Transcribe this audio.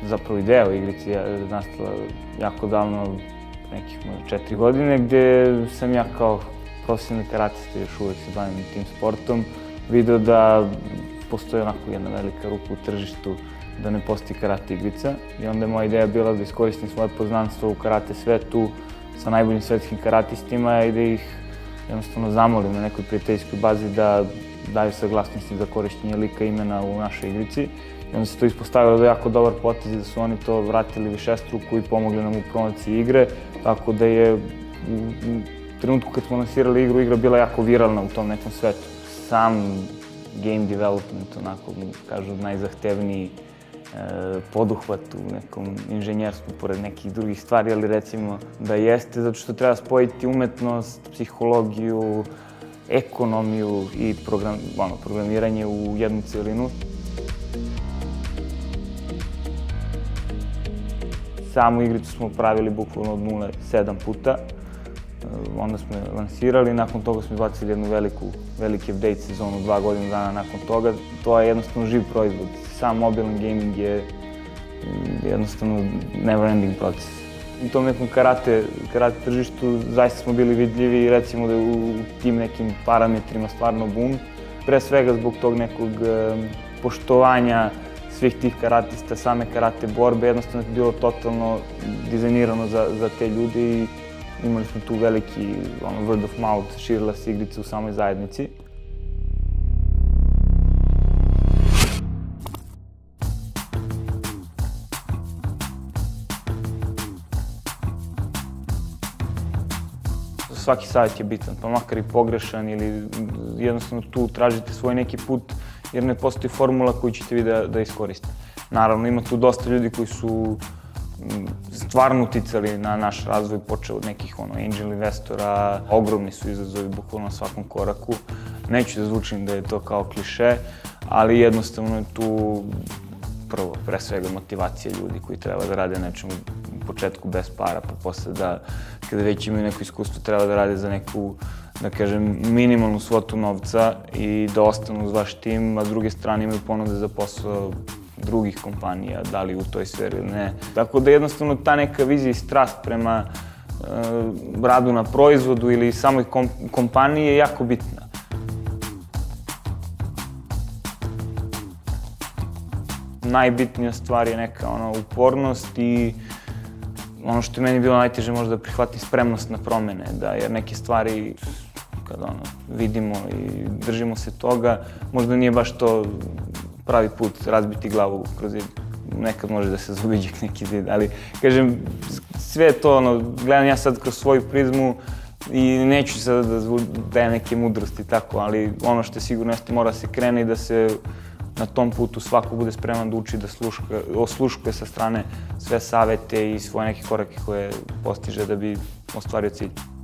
zapravo ideja o igrici je nastala jako davno, nekih 4 godine, gde sam ja kao profesionalni karatista, još uvek se bavim tim sportom, video da postoji onako jedna velika rupa u tržištu da ne postoji karate igrica. I onda je moja ideja bila da iskoristim svoje poznanstvo u karate svetu sa najboljim svetskim karatistima i da ih jednostavno zamolim na nekoj prijateljskoj bazi da daju saglasnosti za korišćenje lika i imena u našoj igrici. I onda se to ispostavilo da je jako dobar potez i da su oni to vratili višestruko i pomogli nam u promociji igre. Tako da je u trenutku kad smo lansirali igru, igra bila jako viralna u tom nekom svetu. Sam game development, onako kažu najzahtevniji poduhvat u nekom inženjerstvu pored nekih drugih stvari, ali recimo da jeste, zato što treba spojiti umetnost, psihologiju, ekonomiju i programiranje u jednu celinu. Samu igricu smo pravili bukvalno od 0 7 puta. Onda smo je lansirali, nakon toga smo izbacili jednu veliki update sezonu 2 godina dana nakon toga. To je jednostavno živ proizvod. Sam mobilan gaming je jednostavno never ending proces. U tom nekom karate tržištu zaista smo bili vidljivi i recimo da je u tim nekim parametrima stvarno boom. Pre svega zbog tog nekog poštovanja svih tih karatista, same karate borbe, jednostavno je bilo totalno dizajnirano za te ljudi i imali smo tu veliki word of mouth, širila se igrica u samoj zajednici. Svaki savjet je bitan, pa makar i pogrešan ili jednostavno tu tražite svoj neki put jer ne postoji formula koju ćete vi da iskoristite. Naravno, ima tu dosta ljudi koji su stvarno uticali na naš razvoj, počeo od nekih angel investora, ogromni su izazovi bukvalno na svakom koraku. Neću da zvučim da je to kao kliše, ali jednostavno je tu prvo, pre svega, motivacija ljudi koji treba da rade nečemu u početku bez para, pa posle da, kada već imaju neko iskustvo, treba da rade za neku, da kažem, minimalnu svotu novca i da ostanu uz vaš tim, a s druge strane imaju ponude za posao drugih kompanija, da li u toj sferi ili ne. Tako da jednostavno ta neka vizija i strast prema radu na proizvodu ili samoj kompaniji je jako bitna. Najbitnija stvar je neka upornost i ono što je meni bilo najteže možda da prihvatim spremnost na promene, jer neke stvari kada vidimo i držimo se toga, možda nije baš to pravi put razbiti glavu kroz zid. Nekad može da se zaobiđe neki zid, ali kažem, sve to, gledam ja sad kroz svoju prizmu i neću sad da dajem neke mudrosti i tako, ali ono što je sigurno jeste mora se krene i da se na tom putu svako bude spreman da uči, da osluškuje sa strane sve savete i svoje neke korake koje postiže da bi ostvario cilj.